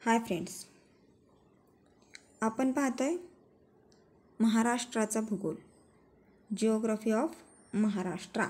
Hi friends, आपण पाहतोय महाराष्ट्राचा भूगोल, जिओग्राफी ऑफ महाराष्ट्र।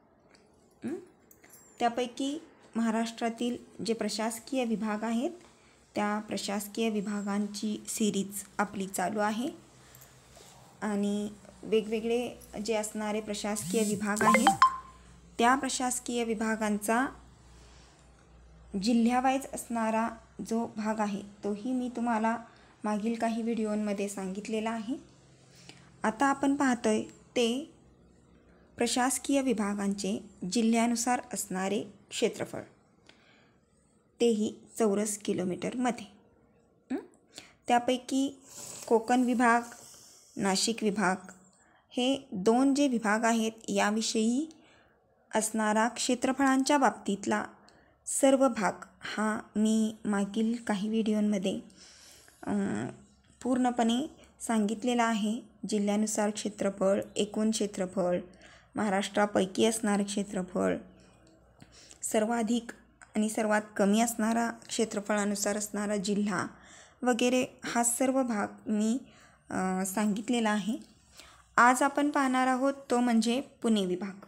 त्यापैकी महाराष्ट्रातील जे प्रशासकीय विभाग आहेत त्या प्रशासकीय विभागांची सिरीज आपली चालू आहे आणि वेगवेगळे जे असणारे प्रशासकीय विभाग आहेत त्या प्रशासकीय विभागांचा जिल्ह्यावाईज असणारा जो भाग आहे तोही मी तुम्हाला मागील काही व्हिडिओमध्ये सांगितलेला आहे। आता आपण पाहतोय ते प्रशासकीय विभागांचे जिल्ह्यानुसार असणारे क्षेत्रफळ, तेही चौरस किलोमीटरमध्ये। त्यापैकी कोकण विभाग, नाशिक विभाग हे दोन जे विभाग आहेत याविषयी असणारा क्षेत्रफळांच्या बाबतीतला सर्व भाग हा मी मागील काही व्हिडिओमध्ये पूर्णपणे सांगितलेला आहे। जिल्ह्यानुसार क्षेत्रफळ, एकूण क्षेत्रफळ, महाराष्ट्रापैकी असणारे क्षेत्रफळ, सर्वाधिक आणि सर्वात कमी असणारा क्षेत्रफळानुसार असणारा जिल्हा वगैरे हा सर्व भाग मी सांगितलेला आहे। आज आपण पाहणार आहोत तो म्हणजे पुणे विभाग।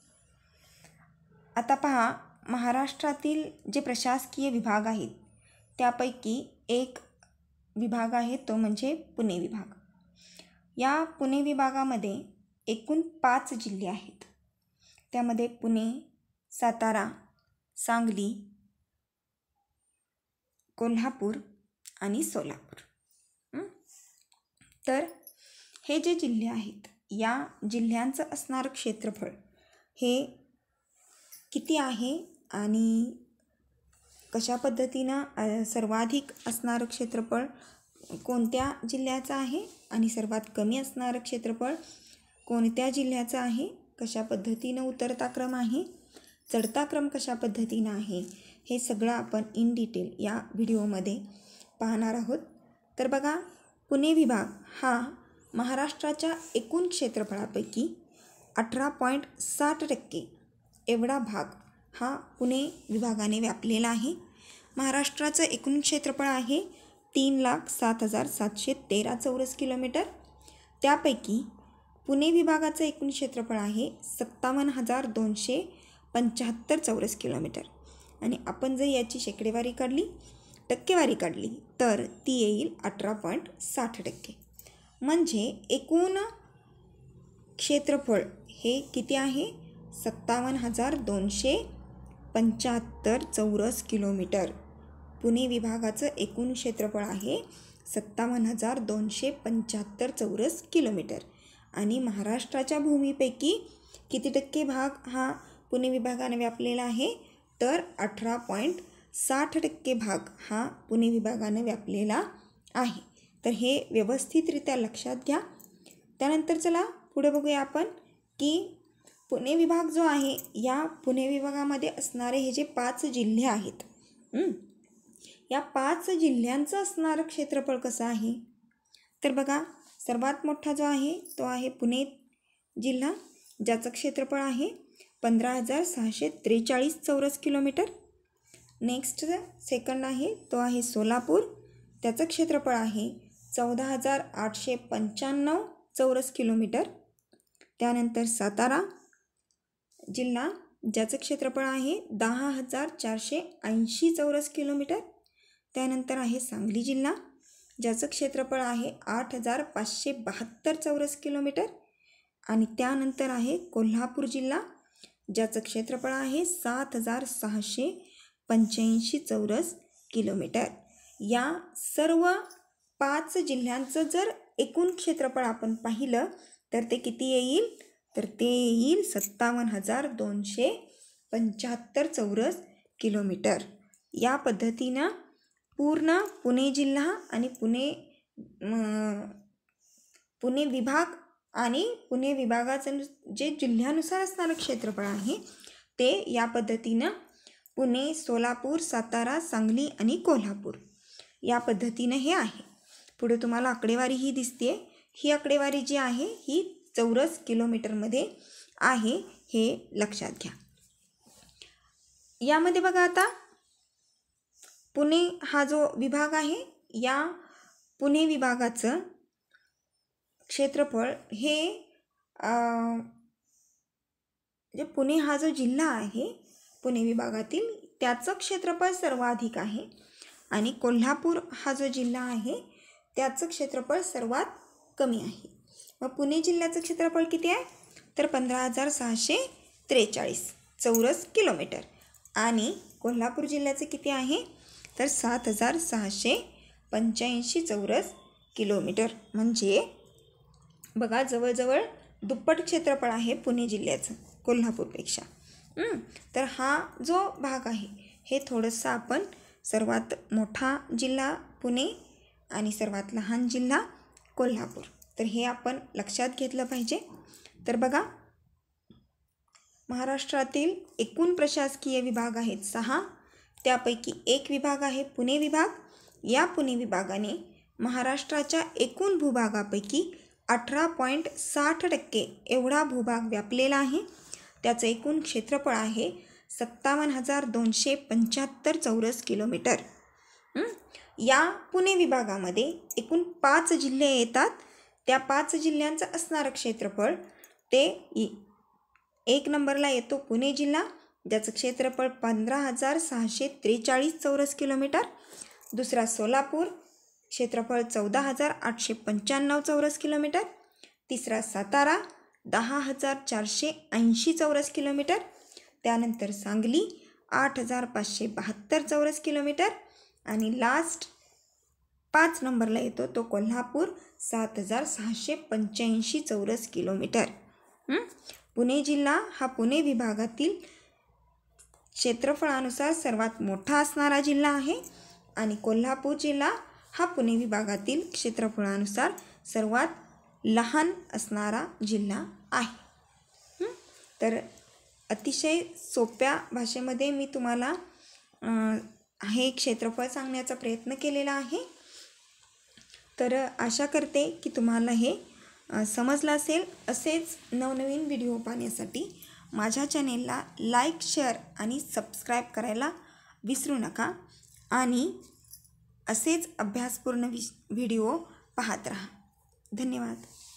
आता पहा, महाराष्ट्रातील जे प्रशासकीय विभाग आहेत त्यापैकी एक विभाग आहे तो म्हणजे पुणे विभाग। या पुणे विभागामध्ये एकूण 5 जिल्हे आहेत। त्यामध्ये पुणे, सातारा, सांगली, कोल्हापूर आणि सोलापूर। तर हे जे जिल्हे आहेत या जिल्ह्यांचं असणारं क्षेत्रफळ हे किती आहे आणि कशा पद्धतीनं सर्वाधिक असणारं क्षेत्रफळ कोणत्या जिल्ह्याचं आहे आणि सर्वात कमी असणारं क्षेत्रफळ कोणत्या जिल्ह्याचं आहे, कशा पद्धतीनं उतरता क्रम आहे, चढता क्रम कशा पद्धतीनं आहे, हे सगळं आपण इन डिटेल या व्हिडिओमध्ये पाहणार आहोत। तर बघा, पुणे विभाग हा महाराष्ट्राच्या एकूण क्षेत्रफळापैकी 18.60% एवढा भाग हा पुणे विभागाने व्यापलेला आहे। महाराष्ट्राचं एकूण क्षेत्रफळ आहे 3,07,713 चौरस किलोमीटर। त्यापैकी पुणे विभागाचं एकूण क्षेत्रफळ आहे 57,275 चौरस किलोमीटर आणि आपण जर याची शेकडेवारी काढली, टक्केवारी काढली तर ती येईल 18.60%। म्हणजे एकूण क्षेत्रफळ हे किती आहे? 57,275 चौरस किलोमीटर। पुणे विभागाचं एकूण क्षेत्रफळ आहे 57,275 चौरस किलोमीटर आणि महाराष्ट्राच्या भूमीपैकी किती टक्के भाग हा पुणे विभागाने व्यापलेला आहे? तर 18.60% भाग हा पुणे विभागाने व्यापलेला आहे। तर हे व्यवस्थितरित्या लक्षात घ्या। त्यानंतर चला पुढे बघूया आपण की पुणे विभाग जो आहे या पुणे विभागामध्ये असणारे हे जे 5 जिल्हे आहेत या 5 जिल्ह्यांचं असणारं क्षेत्रफळ कसं आहे? तर बघा, सर्वात मोठा जो आहे तो आहे पुणे जिल्हा, ज्याचं क्षेत्रफळ आहे 15,643 चौरस किलोमीटर। नेक्स्ट सेकंड आहे तो आहे सोलापूर, त्याचं क्षेत्रफळ आहे 14,895 चौरस किलोमीटर। त्यानंतर सातारा जिल्हा, ज्याचं क्षेत्रफळ आहे 10,480 चौरस किलोमीटर। त्यानंतर आहे सांगली जिल्हा, ज्याचं क्षेत्रफळ आहे 8,572 चौरस किलोमीटर आणि त्यानंतर आहे कोल्हापूर जिल्हा, ज्याचं क्षेत्रफळ आहे 7,685 चौरस किलोमीटर। या सर्व 5 जिल्ह्यांचं जर एकूण क्षेत्रफळ आपण पाहिलं तर ते किती येईल? तर ते येईल 57,275 चौरस किलोमीटर। या पद्धतीनं पूर्ण पुणे जिल्हा आणि पुणे विभाग आणि पुणे विभागाचं जे जिल्ह्यानुसार असणारं क्षेत्रफळ आहे ते या पद्धतीनं पुणे, सोलापूर, सातारा, सांगली आणि कोल्हापूर या पद्धतीनं हे आहे। पुढे तुम्हाला आकडेवारी ही दिसते, ही आकडेवारी जी आहे ही चौरस किलोमीटरमध्ये आहे, हे लक्षात घ्या। यामध्ये बघा, आता पुणे हा जो विभाग आहे, या पुणे विभागाचं क्षेत्रफळ हे म्हणजे पुणे हा जो जिल्हा आहे पुणे विभागातील, त्याचं क्षेत्रफळ सर्वाधिक आहे आणि कोल्हापूर हा जो जिल्हा आहे त्याचं क्षेत्रफळ सर्वात कमी आहे. मग पुणे जिल्ह्याचं क्षेत्रफळ किती आहे तर 15,643 चौरस किलोमीटर आणि कोल्हापूर जिल्ह्याचं किती आहे तर 7,685 चौरस किलोमीटर. म्हणजे बघा जवळजवळ दुप्पट क्षेत्रफळ आहे पुणे जिल्ह्याचं कोल्हापूरपेक्षा. तर हा जो भाग आहे हे थोडंसं आपण सर्वात मोठा जिल्हा पुणे आणि सर्वात लहान जिल्हा कोल्हापूर, तर हे आपण लक्षात घेतलं पाहिजे. तर बघा महाराष्ट्रातील एकूण प्रशासकीय विभाग आहेत 6, त्यापैकी एक विभाग आहे पुणे विभाग. या पुणे विभागाने महाराष्ट्राच्या एकूण भूभागापैकी 18.60% एवढा भूभाग व्यापलेला आहे. त्याचं एकूण क्षेत्रफळ आहे 57,275 चौरस किलोमीटर. या पुणे विभागामध्ये एकूण 5 जिल्हे येतात. त्या 5 जिल्ह्यांचं असणारं क्षेत्रफळ ते 1 नंबरला येतो पुणे जिल्हा, ज्याचं क्षेत्रफळ 15,643 चौरस किलोमीटर. दुसरा सोलापूर, क्षेत्रफळ 14,895 चौरस किलोमीटर. तिसरा सातारा 10,480 चौरस किलोमीटर. त्यानंतर सांगली 8,572 चौरस किलोमीटर आणि लास्ट 5 नंबरला येतो तो कोल्हापूर 7,685 चौरस किलोमीटर. पुणे जिल्हा हा पुणे विभागातील क्षेत्रफळानुसार सर्वात मोठा असणारा जिल्हा आहे आणि कोल्हापूर जिल्हा हा पुणे विभागातील क्षेत्रफळानुसार सर्वात लहान असणारा जिल्हा आहे. तर अतिशय सोप्या भाषेमध्ये मी तुम्हाला हे क्षेत्रफळ सांगण्याचा प्रयत्न केलेला आहे. तर आशा करते की तुम्हाला हे समजलं असेल. असेच नवनवीन व्हिडिओ पाहण्यासाठी माझ्या चॅनेलला लाईक, शेअर आणि सबस्क्राईब करायला विसरू नका आणि असेच अभ्यासपूर्ण व्हिडिओ पाहत राहा. धन्यवाद.